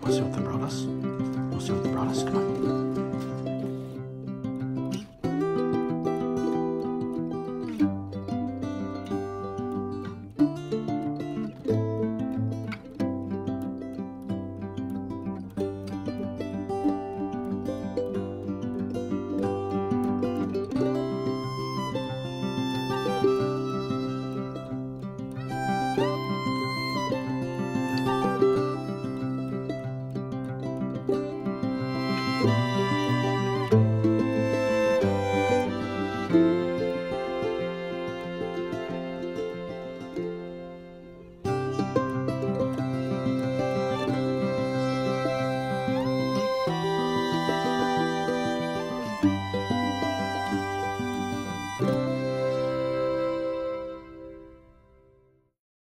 We'll see what they brought us. We'll see what they brought us. Come on.